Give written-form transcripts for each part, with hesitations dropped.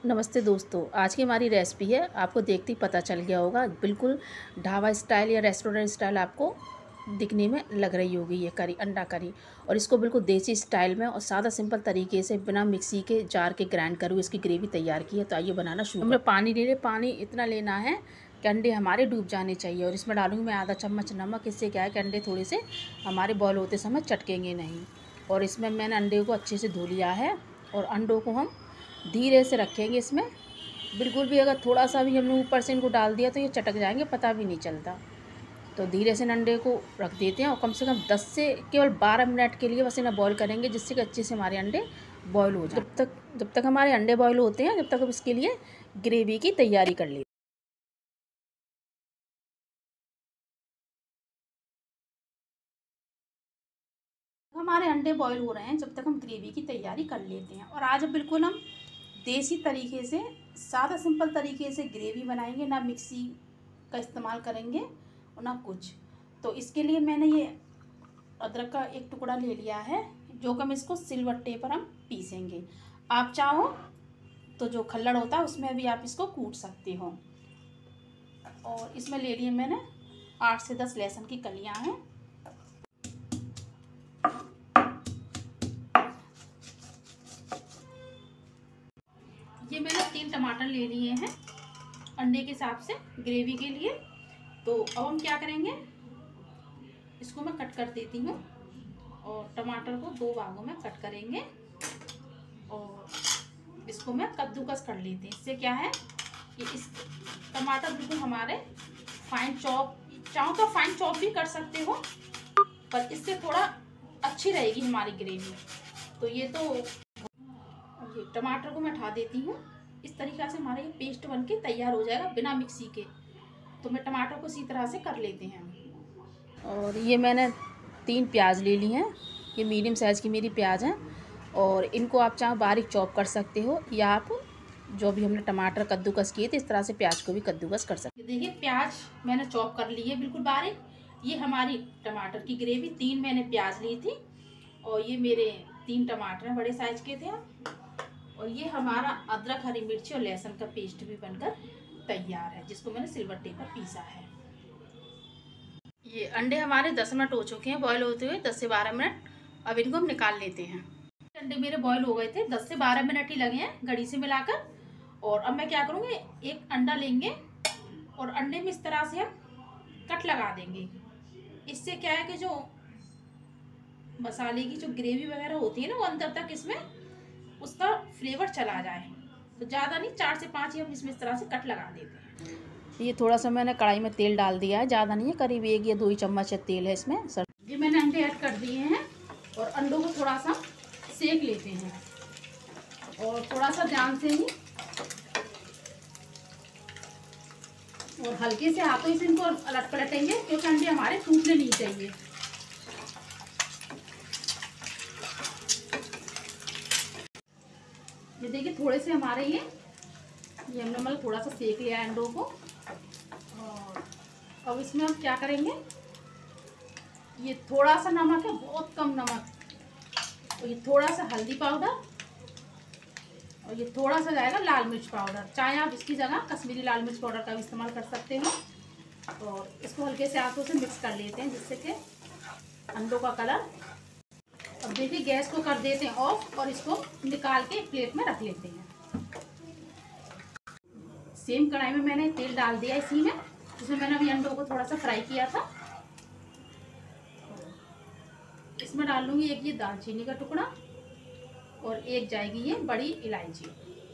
नमस्ते दोस्तों, आज की हमारी रेसिपी है। आपको देखते ही पता चल गया होगा, बिल्कुल ढाबा स्टाइल या रेस्टोरेंट स्टाइल आपको दिखने में लग रही होगी ये करी, अंडा करी। और इसको बिल्कुल देसी स्टाइल में और सादा सिंपल तरीके से बिना मिक्सी के जार के ग्राइंड करूँ इसकी ग्रेवी तैयार की है। तो आइए बनाना शुरू। हमें पानी ले ले, पानी इतना लेना है कि अंडे हमारे डूब जाने चाहिए। और इसमें डालूँगी मैं आधा चम्मच नमक। इससे क्या है कि अंडे थोड़े से हमारे बॉयल होते समय चटकेंगे नहीं। और इसमें मैंने अंडे को अच्छे से धो लिया है और अंडों को हम धीरे से रखेंगे इसमें। बिल्कुल भी अगर थोड़ा सा भी हमने ऊपर से इनको डाल दिया तो ये चटक जाएंगे, पता भी नहीं चलता। तो धीरे से अंडे को रख देते हैं और कम से कम 10 से केवल 12 मिनट के लिए बस इन्हें बॉईल करेंगे, जिससे कि अच्छे से हमारे अंडे बॉईल हो जाए। जब तक हमारे अंडे बॉईल होते हैं, जब तक हम इसके लिए ग्रेवी की तैयारी कर लेते हैं। हमारे अंडे बॉईल हो रहे हैं, जब तक हम ग्रेवी की तैयारी कर लेते हैं। और आज बिल्कुल हम देसी तरीके से, सादा सिंपल तरीके से ग्रेवी बनाएंगे, ना मिक्सी का इस्तेमाल करेंगे और ना कुछ। तो इसके लिए मैंने ये अदरक का एक टुकड़ा ले लिया है, जो कि हम इसको सिलबट्टे पर हम पीसेंगे। आप चाहो तो जो खल्लड़ होता है उसमें भी आप इसको कूट सकते हो। और इसमें ले लिए मैंने 8 से 10 लहसुन की कलियां हैं। ये मैंने 3 टमाटर ले लिए हैं अंडे के हिसाब से ग्रेवी के लिए। तो अब हम क्या करेंगे, इसको मैं कट कर देती हूँ और टमाटर को 2 भागों में कट करेंगे और इसको मैं कद्दूकस कर लेते हैं। इससे क्या है कि इस टमाटर बिल्कुल हमारे फाइन चॉप, चाहो तो फाइन चॉप भी कर सकते हो, पर इससे थोड़ा अच्छी रहेगी हमारी ग्रेवी। तो ये टमाटर को मैं हटा देती हूँ। इस तरीक़ा से हमारा ये पेस्ट बन के तैयार हो जाएगा बिना मिक्सी के। तो मैं टमाटर को इसी तरह से कर लेते हैं। और ये मैंने 3 प्याज ले ली हैं। ये मीडियम साइज़ की मेरी प्याज हैं और इनको आप चाहो बारीक चॉप कर सकते हो, या आप जो भी हमने टमाटर कद्दूकस किए थे इस तरह से प्याज को भी कद्दूकस कर सकते हो। देखिए प्याज मैंने चॉप कर ली है बिल्कुल बारीक। ये हमारी टमाटर की ग्रेवी, 3 मैंने प्याज ली थी और ये मेरे 3 टमाटर हैं, बड़े साइज के थे। और ये हमारा अदरक, हरी मिर्ची और लहसुन का पेस्ट भी बनकर तैयार है, जिसको मैंने सिलबट्टे पर पीसा है। ये अंडे हमारे 10 मिनट हो चुके हैं बॉईल होते हुए, 10 से 12 मिनट। अब इनको हम निकाल लेते हैं। अंडे मेरे बॉईल हो गए थे, 10 से 12 मिनट ही लगे हैं घड़ी से मिलाकर। और अब मैं क्या करूँगी, एक अंडा लेंगे और अंडे में इस तरह से हम कट लगा देंगे। इससे क्या है कि जो मसाले की जो ग्रेवी वगैरह होती है ना, वो अंदर तक इसमें उसका फ्लेवर चला जाए। तो ज़्यादा नहीं, 4 से 5 ही हम इसमें इस तरह से कट लगा देते हैं। ये थोड़ा सा मैंने कढ़ाई में तेल डाल दिया है, ज़्यादा नहीं है, करीब 1 या 2 ही चम्मच तेल है इसमें। सर ये मैंने अंडे ऐड कर दिए हैं और अंडों को थोड़ा सा सेक लेते हैं और थोड़ा सा ध्यान से ही और हल्के से हाथों से इनको अलट पलटेंगे, क्योंकि अंडे हमारे टूटने नहीं चाहिए। ये देखिए थोड़े से हमारे ये हमने मतलब थोड़ा सा सेक लिया है अंडों को। और अब इसमें हम क्या करेंगे, ये थोड़ा सा नमक है, बहुत कम नमक, और ये थोड़ा सा हल्दी पाउडर और ये थोड़ा सा जाएगा लाल मिर्च पाउडर। चाहे आप इसकी जगह कश्मीरी लाल मिर्च पाउडर का भी इस्तेमाल कर सकते हो। और इसको हल्के से हाथों से मिक्स कर लेते हैं, जिससे कि अंडों का कलर। अब देखिए गैस को कर देते हैं ऑफ और इसको निकाल के प्लेट में रख लेते हैं। सेम कढ़ाई में मैंने तेल डाल दिया इसी में, जिसमें मैंने अभी अंडों को थोड़ा सा फ्राई किया था। इसमें डाल लूँगी एक ये दालचीनी का टुकड़ा और एक जाएगी ये बड़ी इलायची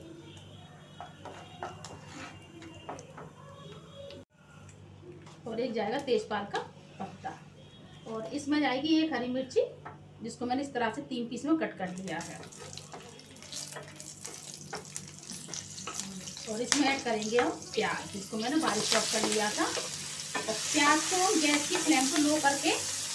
और एक जाएगा तेजपात का पत्ता। और इसमें जाएगी एक हरी मिर्ची, जिसको मैंने इस तरह से 3 पीस में कट कर दिया है। और इसमें ऐड करेंगे हम प्याज, जिसको मैंने बारीक चॉप कर लिया था। और प्याज को हम गैस की फ्लेम को लो करके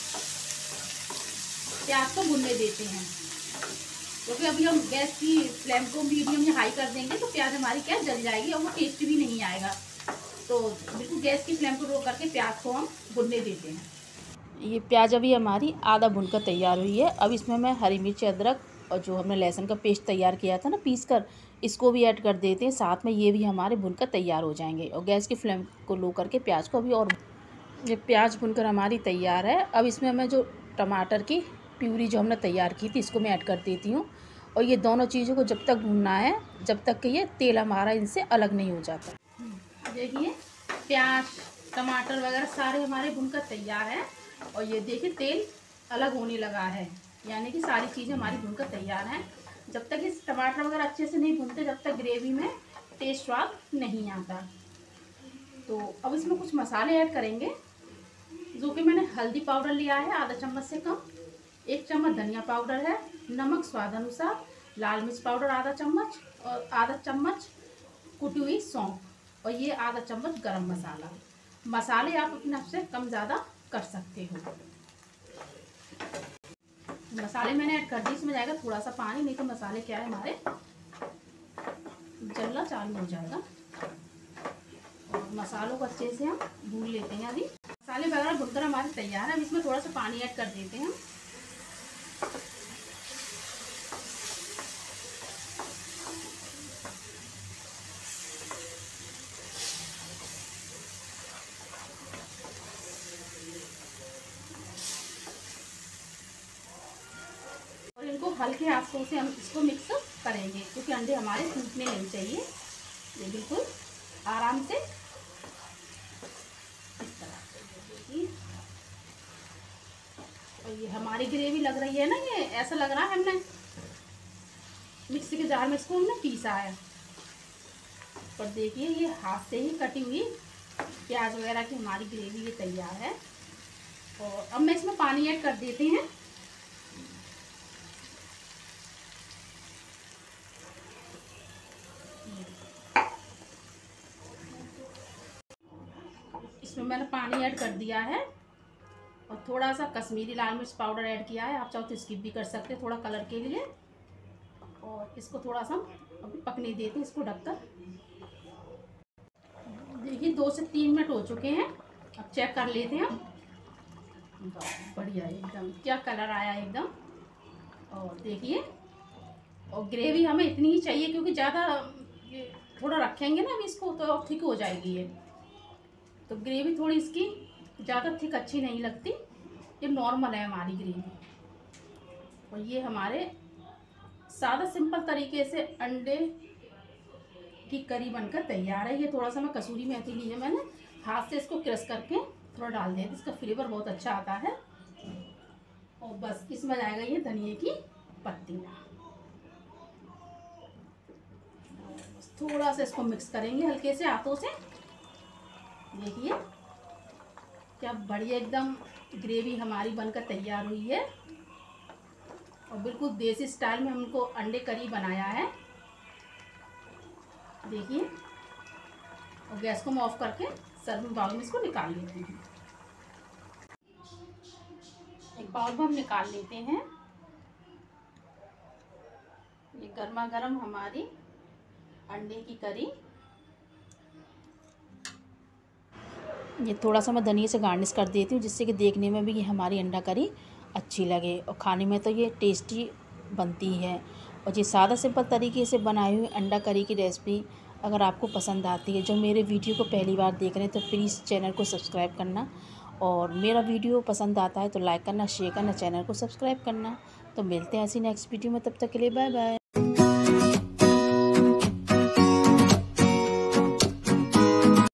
प्याज को भुनने देते हैं, क्योंकि अभी हम गैस की फ्लेम को मीडियम या हाई कर देंगे तो प्याज हमारी क्या जल जाएगी और वो टेस्ट भी नहीं आएगा। तो बिल्कुल गैस की फ्लेम को लो करके प्याज को हम भुनने देते हैं। ये प्याज अभी हमारी आधा भुनकर तैयार हुई है। अब इसमें मैं हरी मिर्च, अदरक और जो हमने लहसुन का पेस्ट तैयार किया था ना पीस कर, इसको भी ऐड कर देते हैं साथ में। ये भी हमारे भुनकर तैयार हो जाएंगे। और गैस की फ्लेम को लो करके प्याज को भी, और ये प्याज भुनकर हमारी तैयार है। अब इसमें मैं जो टमाटर की प्यूरी जो हमने तैयार की थी इसको मैं ऐड कर देती हूँ। और ये दोनों चीज़ों को जब तक भूनना है जब तक कि ये तेल हमारा इनसे अलग नहीं हो जाता। देखिए प्याज टमाटर वगैरह सारे हमारे भुनकर तैयार हैं। और ये देखिए तेल अलग होने लगा है, यानी कि सारी चीज़ें हमारी भुनकर तैयार हैं। जब तक इस टमाटर वगैरह अच्छे से नहीं भूनते जब तक ग्रेवी में टेस्ट स्वाद नहीं आता। तो अब इसमें कुछ मसाले ऐड करेंगे, जो कि मैंने हल्दी पाउडर लिया है आधा चम्मच से कम, 1 चम्मच धनिया पाउडर है, नमक स्वाद अनुसार, लाल मिर्च पाउडर आधा चम्मच, और आधा चम्मच कुटी हुई सौंफ, और ये आधा चम्मच गरम मसाला। मसाले आप अपने आप से कम ज़्यादा कर सकते हो। मसाले मैंने ऐड कर दी, इसमें जाएगा थोड़ा सा पानी, नहीं तो मसाले क्या है हमारे जलना चालू हो जाएगा। और मसालों को अच्छे से हम भून लेते हैं। अभी मसाले वगैरह भुनकर हमारे तैयार है। अब इसमें थोड़ा सा पानी ऐड कर देते हैं। और इनको हल्के हाथों से हम इसको मिक्स करेंगे, क्योंकि अंडे हमारे टूटने नहीं चाहिए। ये बिल्कुल आराम से इस तरह से देखिए। और ये हमारी ग्रेवी लग रही है ना, ये ऐसा लग रहा है हमने मिक्सी के जार में इसको हमने पीसा है। पर देखिए ये हाथ से ही कटी हुई प्याज वगैरह की हमारी ग्रेवी ये तैयार है। और अब मैं इसमें पानी ऐड कर देते हैं। इसमें मैंने पानी ऐड कर दिया है और थोड़ा सा कश्मीरी लाल मिर्च पाउडर ऐड किया है। आप चाहो तो स्किप भी कर सकते हैं थोड़ा कलर के लिए। और इसको थोड़ा सा अभी पकने देते हैं, इसको ढककर। देखिए 2 से 3 मिनट हो चुके हैं। अब चेक कर लेते हैं। बढ़िया एकदम, क्या कलर आया एकदम। और देखिए, और ग्रेवी हमें इतनी ही चाहिए, क्योंकि ज़्यादा थोड़ा रखेंगे ना हम इसको तो थिक हो जाएगी ये। तो ग्रेवी थोड़ी इसकी ज़्यादा थिक अच्छी नहीं लगती, ये नॉर्मल है हमारी ग्रेवी। और ये हमारे सादा सिंपल तरीके से अंडे की करी बनकर तैयार है। ये थोड़ा सा मैं कसूरी मेथी ली है मैंने, हाथ से इसको क्रश करके थोड़ा डाल दिया, इसका फ्लेवर बहुत अच्छा आता है। और बस इसमें जाएगा ये धनिया की पत्ती। थोड़ा सा इसको मिक्स करेंगे हल्के से हाथों से। देखिए क्या बढ़िया एकदम ग्रेवी हमारी बनकर तैयार हुई है। और बिल्कुल देसी स्टाइल में हमको अंडे करी बनाया है। देखिए, और गैस को मैं ऑफ करके सर्विंग बाउल में इसको निकाल लेती हूँ। एक बाउल में हम निकाल लेते हैं। ये गर्मा गर्म हमारी अंडे की करी। ये थोड़ा सा मैं धनिया से गार्निश कर देती हूँ, जिससे कि देखने में भी ये हमारी अंडा करी अच्छी लगे और खाने में तो ये टेस्टी बनती है। और ये सादा सिंपल तरीके से बनाई हुई अंडा करी की रेसिपी अगर आपको पसंद आती है, जो मेरे वीडियो को पहली बार देख रहे हैं, तो प्लीज़ चैनल को सब्सक्राइब करना। और मेरा वीडियो पसंद आता है तो लाइक करना, शेयर करना, चैनल को सब्सक्राइब करना। तो मिलते हैं ऐसी नेक्स्ट वीडियो में, तब तक के लिए बाय बाय।